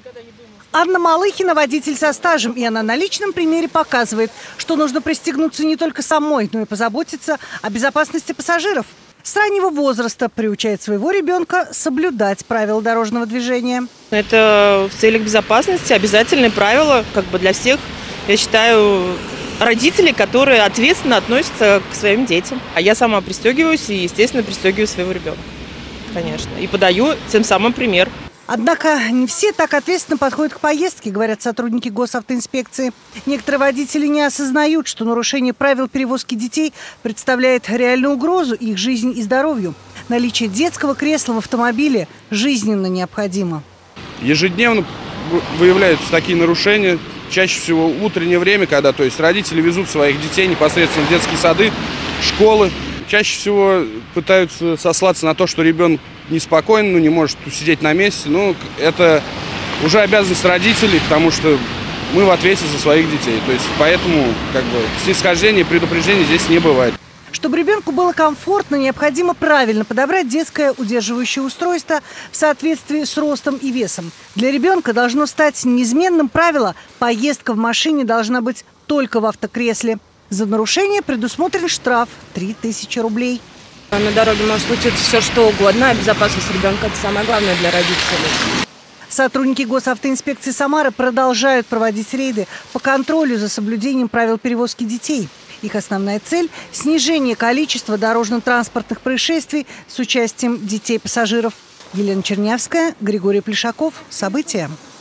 Анна Малыхина – водитель со стажем, и она на личном примере показывает, что нужно пристегнуться не только самой, но и позаботиться о безопасности пассажиров. С раннего возраста приучает своего ребенка соблюдать правила дорожного движения. Это в целях безопасности обязательные правила, для всех, я считаю, родителей, которые ответственно относятся к своим детям. А я сама пристегиваюсь и, естественно, пристегиваю своего ребенка, конечно, и подаю тем самым пример. Однако не все так ответственно подходят к поездке, говорят сотрудники госавтоинспекции. Некоторые водители не осознают, что нарушение правил перевозки детей представляет реальную угрозу их жизни и здоровью. Наличие детского кресла в автомобиле жизненно необходимо. Ежедневно выявляются такие нарушения. Чаще всего в утреннее время, когда родители везут своих детей непосредственно в детские сады, школы. Чаще всего пытаются сослаться на то, что ребенок неспокоен, не может сидеть на месте. Это уже обязанность родителей, потому что мы в ответе за своих детей. Поэтому снисхождения и предупреждений здесь не бывает. Чтобы ребенку было комфортно, необходимо правильно подобрать детское удерживающее устройство в соответствии с ростом и весом. Для ребенка должно стать неизменным правило: поездка в машине должна быть только в автокресле. За нарушение предусмотрен штраф 3000 рублей. На дороге может случиться все, что угодно, а безопасность ребенка – это самое главное для родителей. Сотрудники госавтоинспекции Самары продолжают проводить рейды по контролю за соблюдением правил перевозки детей. Их основная цель – снижение количества дорожно-транспортных происшествий с участием детей-пассажиров. Елена Чернявская, Григорий Плешаков. События.